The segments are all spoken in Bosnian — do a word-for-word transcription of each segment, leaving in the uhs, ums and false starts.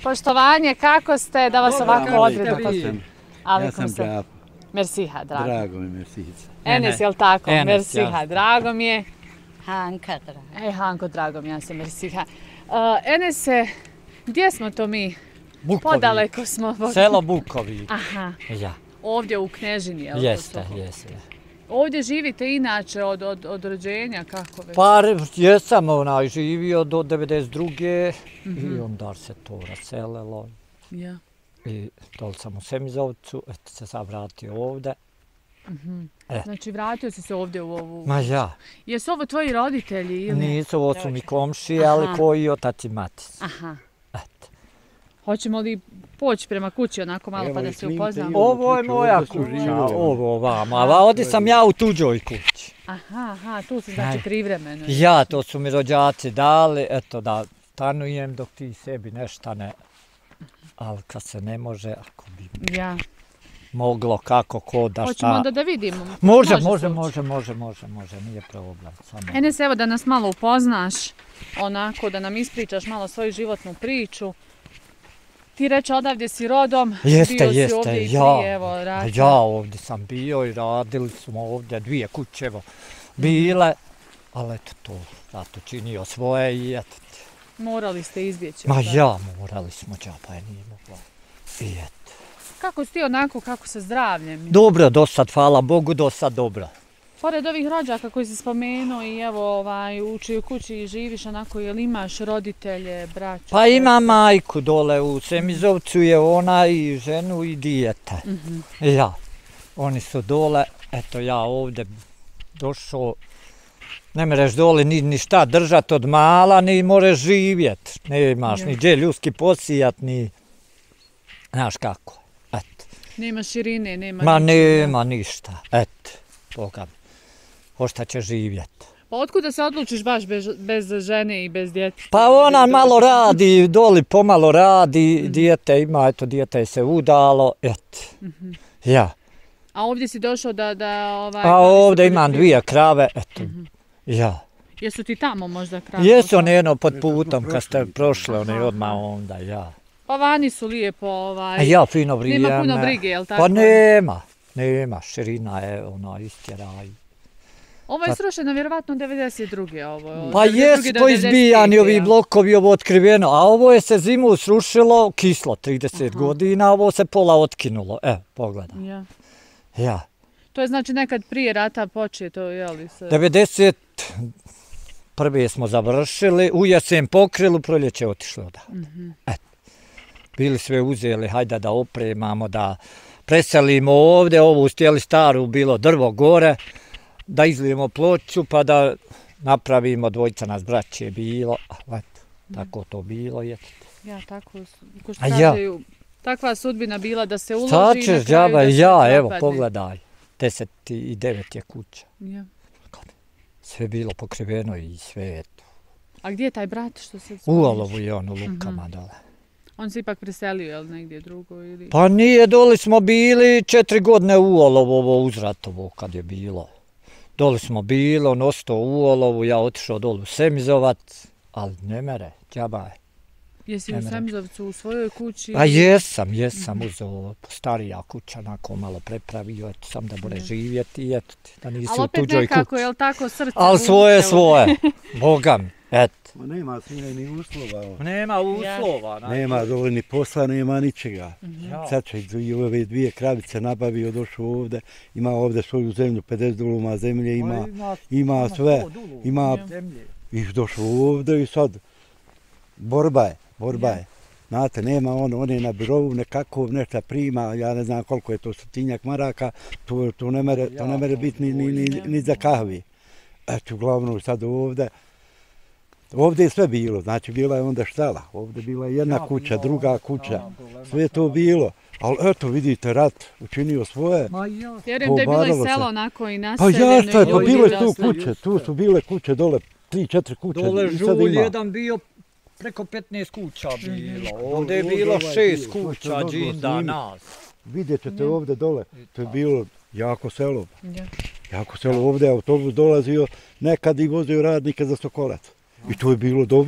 Poštovanje, kako ste, da vas ovako odredim? Ja sam Džapo. Mersiha, drago. Drago mi, Mersica. Enes, jel tako? Mersiha, drago mi je. Hanka, drago. Ej, Hanko, drago mi, ja sam Mersiha. Enese, gdje smo to mi? Bukovi. Podaleko smo. Selo Bukovi. Aha. Ja. Ovdje u Knežini, jel? Jeste, jeste. Ovdje živite inače od, od, od rođenja, kako već? Pa jesam onaj živio do devedeset druge i onda se to raselilo. Ja. I doli sam u Semizovcu, eto se sad vratio ovdje. E. Znači vratio si se ovdje u ovu... Ma ja. Jesu ovo tvoji roditelji ili? Nisu, ovo su mi komšije, ali koji otac i mati. Aha. Eto. Hoćemo li poći prema kući onako malo pa da se upoznamo? Ovo je moja kuća, ovo vama. A ovdje sam ja u tuđoj kući. Aha, aha, tu si znači privremeno. Ja, to su mi rođaci dali, eto da stanujem dok ti sebi nešto ne... Ali kad se ne može, ako bi ja. moglo, kako, ko, da šta... Hoćemo onda da vidimo. Može, može, može, može, može, može, nije problem. Enes, evo da nas malo upoznaš, onako da nam ispričaš malo svoju životnu priču. Ti reče odavdje si rodom, jeste, bio si jeste, ovdje i ja, prije, evo, rata. Ja ovdje sam bio i radili smo ovdje dvije kuće, evo, bile, ali eto to, zato činio svoje i eto. Morali ste izbjeći. Ma ja, morali smo, džaba je nije mogla. I eto. Kako si ti onako, kako sa zdravljem? Dobro, do sad, hvala Bogu, do sad dobro. Pored ovih rođaka koji si spomenuo i evo ovaj, u čijoj kući živiš onako, jel imaš roditelje, braću? Pa ima majku dole u Semizovcu, je ona i ženu i dijete. Mm-hmm. Ja, oni su dole, eto ja ovdje došao. Ne mereš dole ni, ni šta držat od mala, ni moreš živjet. Ne imaš ja. Ni gdje ljudski posijat, ni... Znaš kako, eto. Nema širine, nema... Ma nema ništa, eto, Boga mi. Ošta će živjet. Pa otkuda se odlučiš baš bez, bez žene i bez djece? Pa ona malo radi, doli pomalo radi, mm-hmm. dijete ima, eto, dijete se udalo, eto, mm-hmm. ja. A ovdje si došao da... da ovaj, A ovdje imam dvije krave, eto. Mm-hmm. Ja. Jesu ti tamo možda krave? Jesu one jedno pod putom kad ste prošle, one odmah onda, ja. Pa vani su lijepo, ovaj... A ja, fino vrijeme. Nema puno brige, jel tako? Pa nema, nema, širina je ono istjeraj. Ovo je srušeno vjerovatno devedeset druge ovo. Pa jesu to izbijani ovi blokovi, ovo otkriveno, a ovo je se zimu srušilo kislo, trideset godina, ovo se pola otkinulo, evo, pogledaj. Ja. Ja. To je znači nekad prije rata počeo to, jeli se? devedeset prve smo završili, u jesen pokrili, u proljeće otišli oda. Mm-hmm. Eto. Bili sve uzeli, hajde da opremamo, da preselimo ovdje, ovu stijeli staru, bilo drvo gore, da izlijemo ploču pa da napravimo, dvojica nas braće bilo, eto, tako to bilo. Je. Ja, tako, ko što kažeju, takva sudbina bila da se uloži Šta ćeš, i na kraju da se ja, propadne. Evo, pogledaj, deset i devet je kuća. Ja. Sve bilo pokriveno i sve, eto. A gdje je taj brat što se... U Olovu je on, u Lukama uh-huh. dole. On se ipak preselio, jel, negdje drugo ili... Pa nije, doli smo bili četiri godine u Olovu, ovo uzratovo kad je bilo. Doli smo bili, on ostao u Olovu, ja otišao dolu u Semizovac, ali ne mere, džaba je. Jesi u Semizovcu u svojoj kući? A jesam, jesam mm-hmm. uzeo starija kuća, onako malo prepravio, eto, sam da bude živjeti, eto, da nisi u tuđoj kući. Ali opet nekako, jel tako, srce... Ali svoje, svoje, Boga mi, eto. Ma nema sine ni uslova. Nema uslova. Ja. Nema dole ni posla, nema ničega. Mm-hmm. Sad će i ove dvije kravice nabavio, došao ovdje, ima ovdje svoju zemlju, pedeset duluma zemlje, ima, ima, ima, ima sve, ima i došao ovdje i sad borba je, borba je. Znate, nema on, on je na birovu nekako nešto prima, ja ne znam koliko je to stotinjak maraka, to, to ne mere, to ne mere biti ni, ni, ni, ni za kahvi. Eto, uglavnom sad ovdje, ovdje je sve bilo, znači bila je onda štala, ovdje bila je jedna kuća, druga kuća, sve je to bilo. Ali eto, vidite, rat učinio svoje. Vjerujem da je bilo i selo onako i naseljeno. Pa ja šta je, pa bile tu kuće, tu su bile kuće dole, tri, četiri kuće. Dole žulj jedan bio, preko petnaest kuća bilo, ovdje je bilo šest kuća, džinda, nas. Vidjet ćete ovdje dole, to je bilo jako selo. Jako selo, ovdje je autobus dolazio, nekad i vozio radnike za Sokolac. I to je bilo dobro.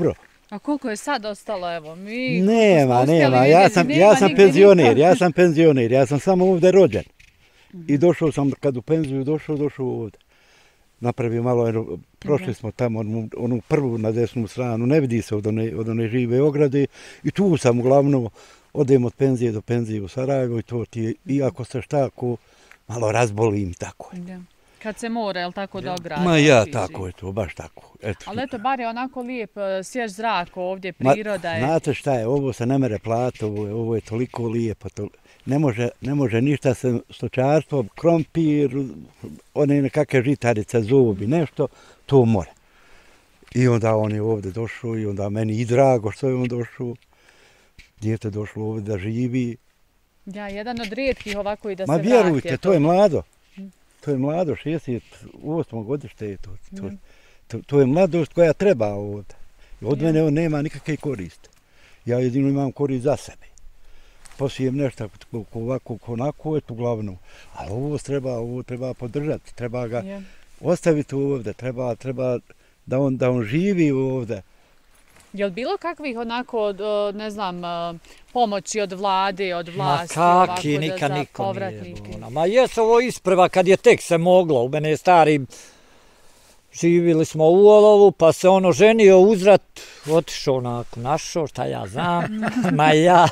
A koliko je sad ostalo, evo, mi... Nema, nema, ja sam, ja sam penzioner, ja sam penzioner, ja sam samo ovdje rođen. I došao sam, kad u penziju došao, došao ovdje. Napravio malo, prošli smo tamo onu, onu prvu na desnu stranu, ne vidi se od one, od one žive ograde i tu sam uglavnom, odem od penzije do penzije u Sarajevo i to ti je, iako se šta, ko malo razbolim, tako je. Ja. Kad se mora, jel tako da ogradi? Ma ja, tako je to, baš tako. Eto. Ali eto, bar je onako lijep, svjež zrak ovdje, priroda je. Znate šta je, ovo se ne mere plati, ovo je, ovo je toliko lijepo, to, ne, može, ne može ništa se stočarstvo, krompir, one nekakve žitarice, zubi, nešto, to mora. I onda on je ovdje došao i onda meni i drago što je on došao. Dijete došlo ovdje da živi. Ja, jedan od rijetkih ovako i da se vrati. Ma vjerujte, to. to je mlado. To je mlado, šezdeset osmo godište je to. To, to, to je mladost koja treba ovdje. Od mene on nema nikakve koriste. Ja jedino imam korist za sebe. Posijem nešto ovako, onako, eto uglavnom. A ovo treba, ovo treba podržati, treba ga yeah. ostaviti ovdje, treba, treba da, on, da on živi ovdje. Je li bilo kakvih onako, ne znam, pomoći od vlade, od vlasti? Ma kaki, nikad niko nije bilo. Ma jes ovo isprva kad je tek se moglo, u mene starim živjeli smo u olovu, pa se ono ženio uzrat, otišao onako, našao, šta ja znam, ma ja.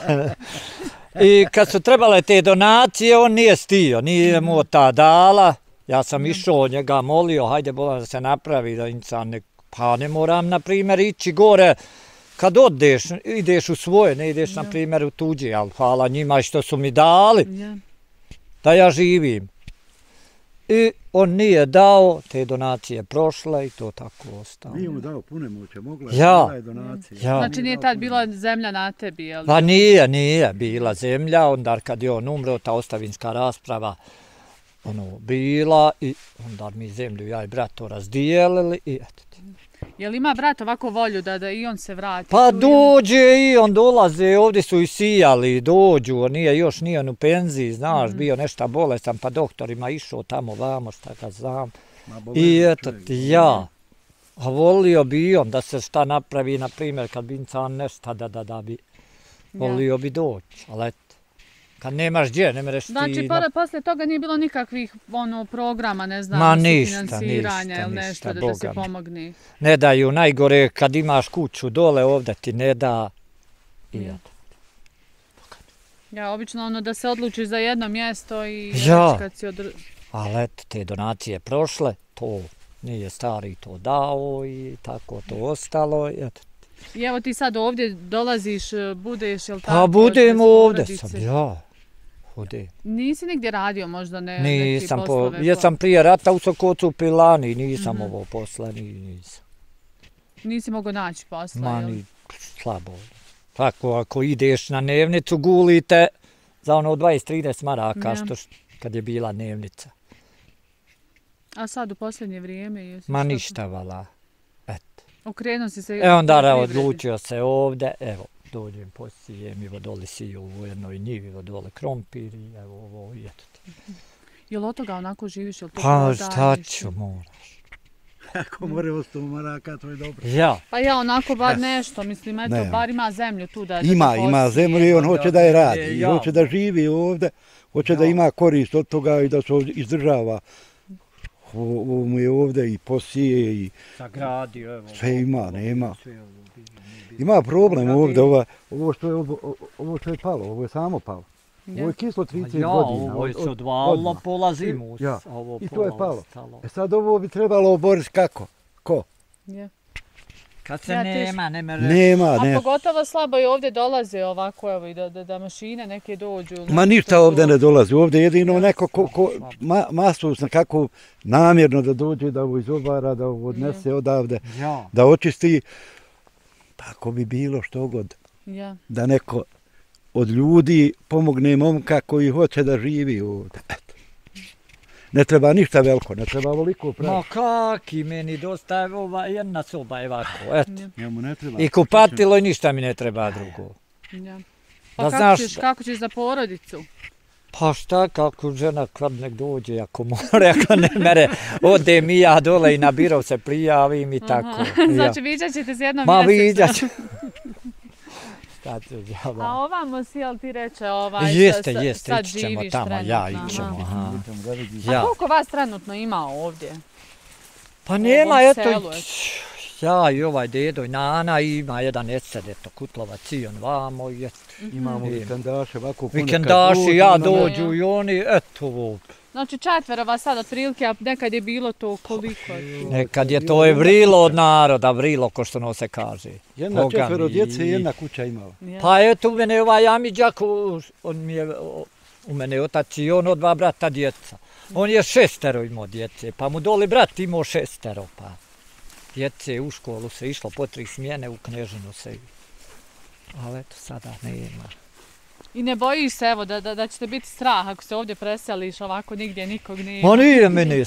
I kad su trebale te donacije, on nije stio, nije mu ta dala. Ja sam išao njega, molio, hajde bolam da se napravi, da insan ne, pa ne moram, na primjer, ići gore. Kad odeš, ideš u svoje, ne ideš, na primjer, u tuđe, ali hvala njima što su mi dali, da ja živim. I on nije dao, te donacije prošle i to tako ostalo. Nije mu dao pune moće, mogla ja. je donacije. Ja. Znači nije tad bila zemlja na tebi, jel? Pa nije, nije bila zemlja, onda kad je on umro, ta ostavinska rasprava ono, bila i onda mi zemlju ja i brat to razdijelili i eto. Jel ima brat ovako volju da, da i on se vrati? Pa dođe i on dolaze, ovdje su i sijali, dođu, nije još nije on u penziji, znaš, mm. bio nešto bolestan, pa doktorima išao tamo vamo, šta ga znam. I eto ti ja, a volio bi on da se šta napravi, na primjer, kad bi insan nešto da, da, da bi, volio bi doći, ali eto. Kad nemaš gdje, ne mereš ti... Znači, na... poslije toga nije bilo nikakvih ono, programa, ne znam, Ma ništa, financiranja ništa, ili nešto ništa, da, da se pomogne. Ne daju, najgore kad imaš kuću dole ovdje ti ne da i ja. Ja, obično ono da se odlučiš za jedno mjesto i ja. kad si odr... Ali eto, te donacije prošle, to nije stari to dao i tako to ostalo i eto. I evo ti sad ovdje dolaziš, budeš, jel tako? Pa budem ovdje sam, ja. Ovdje. Nisi nigdje radio možda ne, nisam neki poslove? Po, jesam prije rata u Sokocu u Pilani, nisam mm-hmm. ovo posla, nisam. Nisi mogao naći posla, Ma, jel? ni slabo. Tako, ako ideš na dnevnicu, gulite za ono dvadeset trideset maraka, ja. što kad je bila dnevnica. A sad u posljednje vrijeme? Jesi Ma ništa, vala. Eto. Okrenuo si se... E onda odlučio se ovdje, evo. Dođem, posijem i vodoli siju u jednoj njivi, vodole krompir i evo ovo i eto ti. Jel od toga onako živiš? Jel to pa šta ću, moraš. Ako more osto maraka, to je dobro. Ja. Pa ja onako bar nešto, mislim, eto, ne. bar ima zemlju tu da... Ima, da ima zemlju i on hoće da je radi, i ja. hoće da živi ovdje, hoće ja. da ima korist od toga i da se izdržava. Ovo mu je ovdje i posije i... Sagradio, evo. Sve ima, nema. Ima problem ovdje, ovo, ovo, što je, ovo, ovo što je palo, ovo je samo palo. Ja. Ovo je kislo trideset ja, godina. Ja, ovo je se odvalilo pola zimu. Ja. Ovo i to je palo. Ostalo. E sad ovo bi trebalo oboriti kako? Ko? Ja. Kad se ja, nema, ne mere... Nema, ne. A pogotovo slabo i ovdje dolaze ovako, evo, i da, da, da mašine neke dođu. Ma ništa ovdje ne dolazi, ovdje jedino ja. neko ko, ko ma, masu kako namjerno da dođe, da ovo izobara, da ovo odnese ja. odavde, ja. da očisti. Tako bi bilo što god. Ja. Da neko od ljudi pomogne momka koji hoće da živi ovdje. Ne treba ništa veliko, ne treba ovoliko pravi. Ma kaki, meni dosta ova jedna soba je ovako, eto. Ja mu ne treba. I kupatilo i ništa mi ne treba drugo. Ja. Pa kako, znaš... ćeš, kako ćeš za porodicu? Pa šta, kako žena kad nek dođe, ako more, ako ne mere, odem i ja dole i na biro se prijavim i tako. Znači viđat ćete se jednom Ma mjesečno. viđat ću. A ovamo si, jel ti reče, ovaj, jeste, sa, jeste, sad ići ćemo živiš tamo, trenutno. ja ićemo. Aha. A koliko vas trenutno ima ovdje? Pa nema, eto, ja i ovaj dedo i nana, ima jedan esed, eto, Kutlovac i on vamo i eto. Imamo vikendaše, ovako ponekad vikendaši, ja dođu i oni, eto ovo. Znači četvero vas sad otprilike, a nekad je bilo to koliko? Nekad je to je vrilo od naroda, vrilo, ko što no se kaže. Jedna četvero djece i jedna kuća imala. Pa eto, u mene ovaj Amidžak, on mi je, u mene otac i on od dva brata djeca. On je šestero imao djece, pa mu doli brat imao šestero, pa djece u školu se išlo po tri smjene, u Knežinu se. Ali eto, sada nema. I ne bojiš se, evo, da, da, da ćete biti strah ako se ovdje preseliš ovako nigdje nikog nema? Ma nije meni,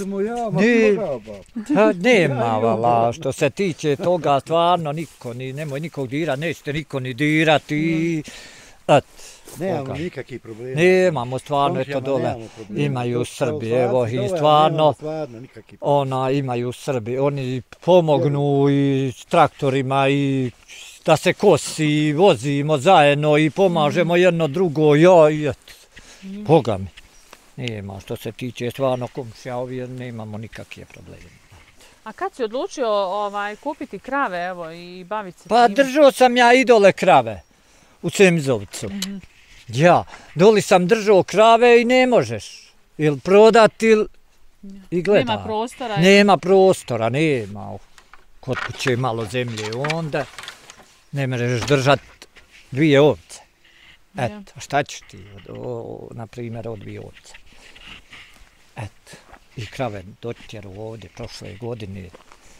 nema vala, što se tiče toga stvarno niko, ni, nemoj nikog dirati, nećete niko ni dirati. Et, nemamo nikakvih problema. Nemamo, stvarno, eto dole imaju Srbi, evo i stvarno, ona imaju Srbi, oni pomognu i s traktorima i da se kosi, vozimo zajedno i pomažemo jedno drugo, ja i eto, Boga mi. Nema, što se tiče stvarno komšija, ovdje nemamo nikakve probleme. A kad si odlučio ovaj, kupiti krave, evo, i baviti se Pa time? držao sam ja i dole krave u Semzovcu. Mm-hmm. Ja, doli sam držao krave i ne možeš. Ili prodati ili i gleda. Nema prostora? Nema prostora, nema. Kod kuće malo zemlje, onda ne možeš držati dvije ovce. Eto, šta ćeš ti, o, na primjer, od dvije ovce. Eto, i krave dotjeru ovdje prošle godine.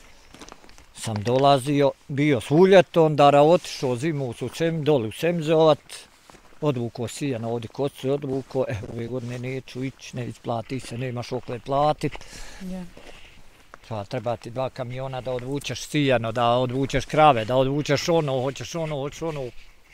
Sam dolazio, bio s uljetom, dara otišao zimu u Sem, doli u Semzovat, odvuko sijana ovdje kocu, odvuko, e, ove godine neću ići, ne isplati se, nemaš okle platit. Yeah. Pa treba ti dva kamiona da odvučeš sijano, da odvučeš krave, da odvučeš ono, hoćeš ono, hoćeš ono.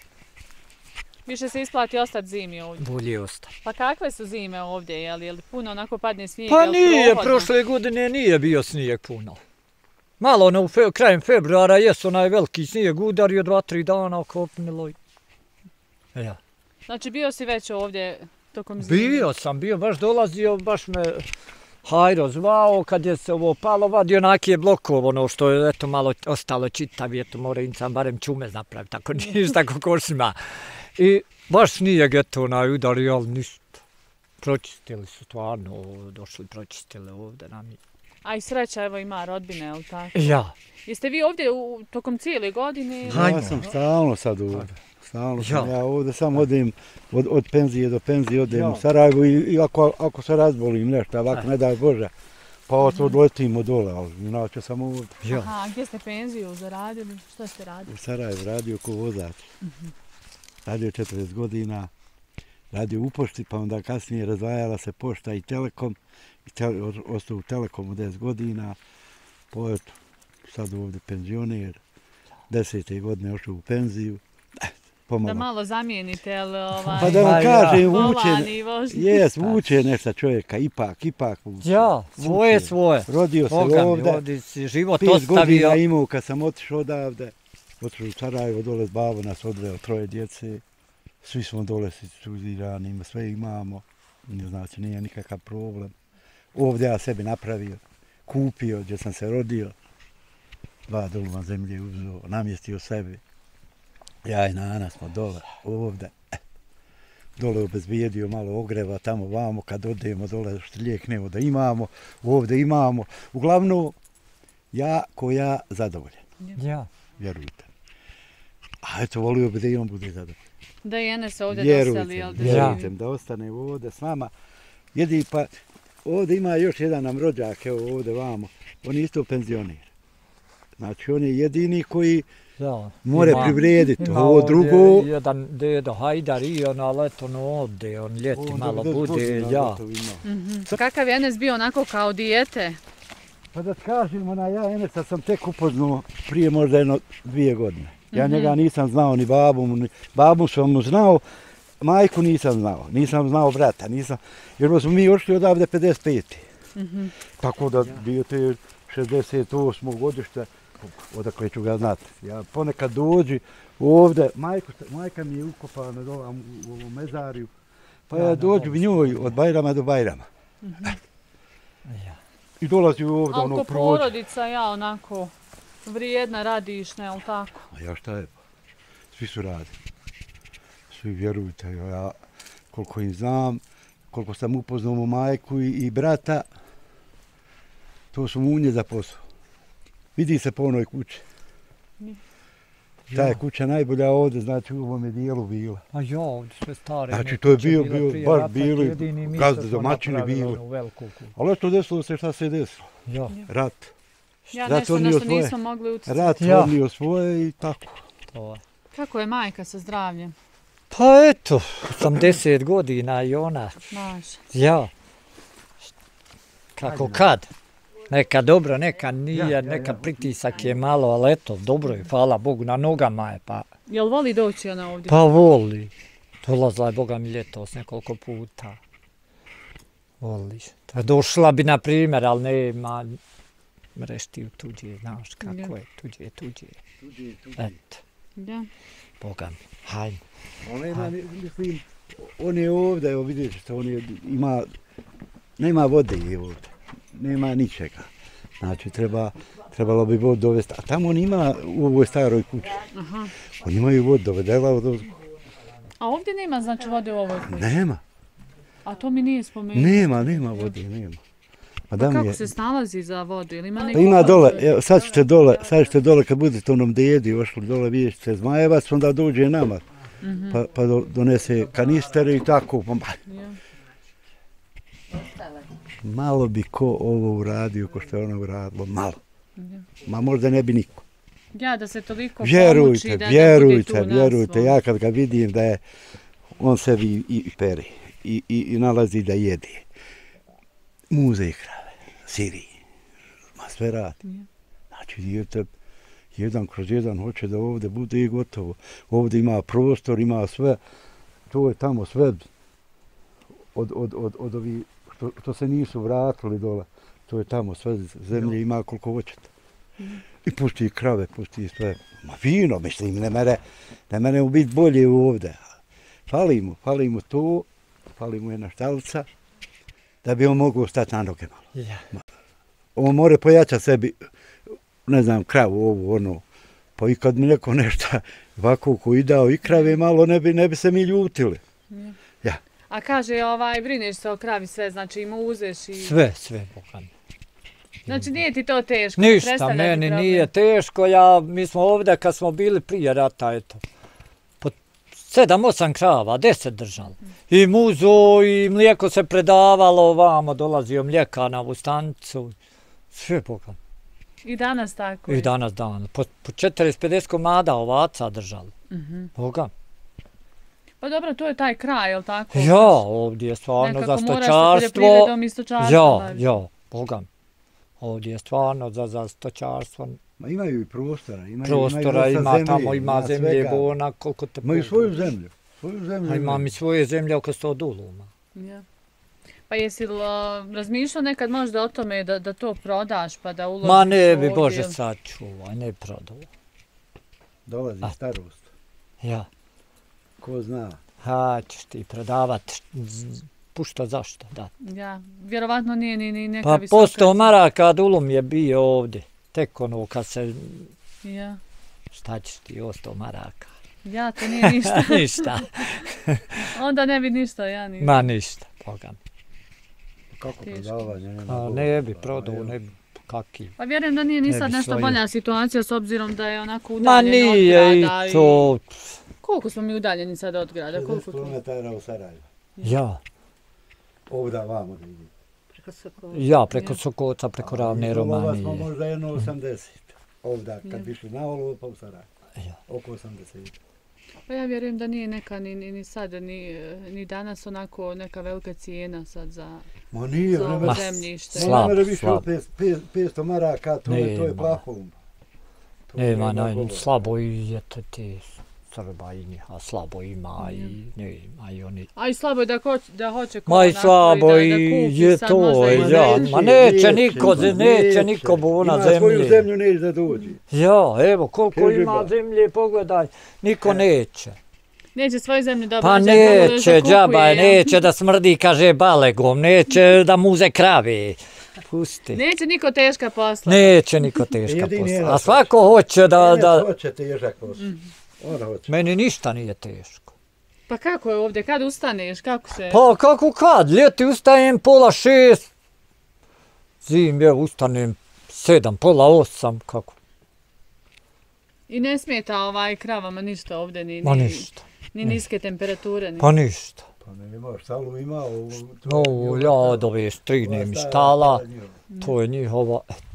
Više se isplati ostati zimi ovdje. Bolje ostati. Pa kakve su zime ovdje, je li, je li puno onako padne snijeg? Pa nije, prošle godine nije bio snijeg puno. Malo ono, fe, krajem februara jesu onaj veliki snijeg udario, dva, tri dana okopnilo. Ja. Znači bio si već ovdje tokom zime? Bio sam, bio, baš dolazio, baš me Hajro zvao, kad je se ovo palo, vadio onakije blokov, ono što je eto malo ostalo čitav, eto moram sam barem čume napraviti, tako ništa kako košima. I baš snijeg eto onaj udario, ali ništa. Pročistili su stvarno, došli pročistili ovdje nam je. A i sreća evo ima rodbine, je li tako? Ja. Jeste vi ovdje u, tokom cijele godine? Ja sam stalno sad ovdje. Stalno sam ja, ja ovdje sam odem od, od penzije do penzije, odem ja. u Sarajevo i, i ako, ako se razbolim nešto, ovako ne daj Bože, pa odletimo dole, ali inače sam ovdje. Ja. Aha, gdje ste penziju zaradili? Što ste radili? U Sarajevo radio ko vozač. Uh-huh. Radio četrdeset godina, radio u pošti, pa onda kasnije razdvajala se pošta i Telekom. I tele, ostao u Telekomu deset godina, pa eto, sad ovdje penzioner, desete godine ošao u penziju. Pomalo. Da malo zamijenite, ali ovaj... Pa da vam kažem, vuče, jes, ništa. vuče nešto čovjeka, ipak, ipak vuče. Ja, svoje, vuče. svoje. Rodio se Boga ovdje, mi, ovdje si život pet ostavio. godina imao kad sam otišao odavde, otišao u Sarajevo, dole s babo nas odveo troje djece, svi smo dole studirani, sve imamo, ne znači nije nikakav problem. Ovdje ja sebi napravio, kupio gdje sam se rodio, dva duluma zemlje uzeo, namjestio sebi. Ja i Nana smo dole, ovdje, dole obezbijedio malo ogreva, tamo vamo, kad odemo dole što lijeknemo da imamo, ovdje imamo. Uglavnom, ja ko ja zadovoljen. Ja. Vjerujte. A eto, volio bi da i on bude zadovoljen. Da i Enes ovdje doseli, jel da vjerujte, da ostane ovdje s vama. Jedi pa, ovdje ima još jedan nam rođak, evo ovdje vamo, on je isto penzioner. Znači, on je jedini koji ja, more privrediti. Ovo drugo... Jedan dedo Hajdar i on, ali eto, no ode, on ljeti malo bude, ja. Mm-hmm. Kakav je Enes bio onako kao dijete? Pa da kažem, ona, ja Enesa sam tek upoznao prije možda jedno dvije godine. Ja mm-hmm. njega nisam znao, ni babu, ni babu sam mu znao, majku nisam znao, nisam znao brata, nisam, jer smo mi ošli odavde pedeset pete. Mhm. Tako da bio te šezdeset osmo godište, odakle ću ga znati. Ja ponekad dođi ovde, majko, majka mi je ukopana dole u ovom mezariju, pa ja dođu njoj od Bajrama do Bajrama. Mhm. I dolazi ovdje Ali ono ko prođe. porodica, ja onako vrijedna, radišna, jel tako? A ja šta je? Svi su radi. Svi vjerujte, ja koliko im znam, koliko sam upoznao mu majku i, i brata, to su munje za posao. Vidi se po onoj kući. Ta je kuća najbolja ovdje, znači u ovome dijelu bila. A ja, ovdje sve stare. Znači to je bio, bio baš bili, gazde domaćini bili. Ali eto desilo se šta se je desilo. Ja. Rat. Ja Rat nešto na odnio što svoje. nismo mogli utjecati. Rat Ja. odnio svoje i tako. To je. Kako je majka sa zdravljem? Pa eto, osamdeset godina i ona. Znaš. Ja. Kako kad? Neka dobro, neka nije, Ja, ja, neka ja. pritisak je malo, ali eto, dobro je, hvala Bogu, na nogama je, pa, Jel voli doći ona ovdje? pa voli. Dolazla je, Boga mi, ljetos nekoliko puta. Voli. Pa došla bi, na primjer, ali nema mrešti u tuđe, znaš kako Ja. je, tuđe, tuđe. Tuđi, tuđi. Eto, Da. Boga mi, hajde. On ima, mislim, on je ovdje, evo vidjet ćete, on je, ima, nema vode je ovdje, nema ničega. Znači treba, trebalo bi vodu dovesti, a tamo on ima u ovoj staroj kući. Aha. On imaju vodu dovedela od ovdje. A ovdje nema znači vode u ovoj kući? Nema, A to mi nije spomenuo. nema, nema vode, nema. A da Pa mi kako je, se snalazi za vodu? Ili ima pa neko ima dole, potrebe? evo, sad ćete dole, sad ćete dole kad budete onom djedi ošli dole vidjet ćete Zmajevac, onda dođe nama. Mhm. Pa, pa do- donese kanistere i tako. Pa, Ja. malo bi ko ovo uradio, ko što je ono uradilo, malo. Ja. Ma možda ne bi niko. Ja, da se toliko Vjerujte, pomuči, da vjerujte, ne bude tu vjerujte. naslov. Ja kad ga vidim da je, on sebi i, i pere i, i, i nalazi da jede. Muze i krave, siri, ma sve radi. Ja. Znači, dijete, jedan kroz jedan hoće da ovdje bude i gotovo. Ovdje ima prostor, ima sve. To je tamo sve od, od, od, od ovih što, što se nisu vratili dole. To je tamo sve zemlje ima koliko hoćete. I pusti krave, pusti sve. Ma fino, mislim, ne mere, ne mere mu biti bolje ovdje. Fali mu, fali mu to, fali mu jedna štalica, da bi on mogao stati na noge malo. Ja. On more pojačati sebi, ne znam, kravu, ovu, ono. Pa i kad mi neko nešto ovako koji dao i krave malo, ne bi, ne bi se mi ljutili. Ja. Ja. A kaže, ovaj, brineš se o kravi sve, znači im uzeš i... Sve, sve, Boga mi. Znači nije ti to teško? Ništa, predstavlja ti meni problem? nije teško, ja, mi smo ovdje kad smo bili prije rata, eto, po sedam, osam krava, deset držali. I muzo, i mlijeko se predavalo, vamo dolazio mlijeka na ovu stanicu, sve Boga. I danas tako I je. danas dan, po, po četrdeset pedeset komada ovaca držali, Mhm. Boga. Pa dobro, to je taj kraj, jel tako? Ja, ovdje je stvarno Nekako za moraš sa stočarstvo, poljoprivredom i stočarstvom ja, baviti. ja, Boga. Ovdje je stvarno za, za stočarstvo, Ma imaju i prostora, imaju, prostora imaju ima, dosta tamo zemlje, ima zemlje, svega. bona, koliko te Imaju pogleda. svoju zemlju, svoju zemlju. A imam i svoje zemlje oko sto duluma. Ja. Pa jesi li uh, razmišljao nekad možda o tome da, da to prodaš pa da uložiš Ma ne bi, ovdje, Bože, ili- sačuvaj, ne prodao. Dolazi A. starost, Ja, ko zna. ha, ćeš ti prodavat, z- pušta zašto, da. Ja, vjerovatno nije ni, ni neka Pa visoka... posto maraka dulum je bio ovdje, tek ono kad se, Ja, šta ćeš ti, osto maraka. ja, to nije ništa. Ništa, Onda ne bi ništa, ja ni... ma ništa, Boga mi. Kako Teško. prodavanje, nema A govora. ne bi Pa, prodao, evo. ne bi, kaki. Pa vjerujem da nije ni Ne sad bi nešto svoju. bolja situacija s obzirom da je onako Ma udaljeno od nije i grada. to, Koliko smo mi udaljeni sad od grada? Koliko šezdeset to? kilometara u Sarajevo. ja, Ovda vamo da ide. ja, preko Ja. Sokoca, preko A Ravne iz Olova smo Romanije. možda jedno osamdeset. Ovda, kad Ja. bi išli na Olovo pa u Sarajevo. Ja. Oko osamdeset. Pa ja vjerujem da nije neka ni, ni, ni sad, ni, ni danas onako neka velika cijena sad za, Ma nije, za ne ovo Ma, mere- zemljište. slab. ne mere više od slab. pet- pet- petsto maraka, to je, to je Nema. plafon. To Nema, nema naj, govora. slabo i eto ti Srba i njiha slabo ima i ne ima i oni... A i slabo je da, hoć, da hoće ko Ma i slabo da, da i kupi je sad to, možda i ja, neće. ma neće niko, neće niko buna Ima svoju zemlje. zemlju, neće da dođe. Ja, evo koliko Kaže ima ba. zemlje, pogledaj, niko neće. Neće svoju zemlju da Pa obrađa, nego da neće, zakupuje, džaba, ja. neće da smrdi, kaže balegom, neće da muze krave. Pusti. Neće niko teška posla. Neće niko teška Jedini posla. jedan A svako hoće da... Ne, da... hoće težak posao. Ona hoće. Meni ništa nije teško. Pa kako je ovdje, kad ustaneš, kako se... Pa kako kad, ljeti ustajem pola šest, zim je ustanem sedam, pola osam, kako? I ne smeta ovaj kravama ništa ovdje, ni, Ma ni, ništa. ni niske temperature. Ni... Pa ništa. Pa nema, štalu ima. Ovo, Ovo ja od ove strine mi štala, to je njihova, eto.